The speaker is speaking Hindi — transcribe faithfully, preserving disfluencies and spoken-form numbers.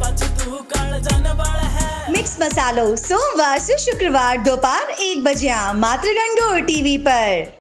मिक्स मसालो सोमवार से शुक्रवार दोपहर एक बजे मात्र गंगोर टीवी पर।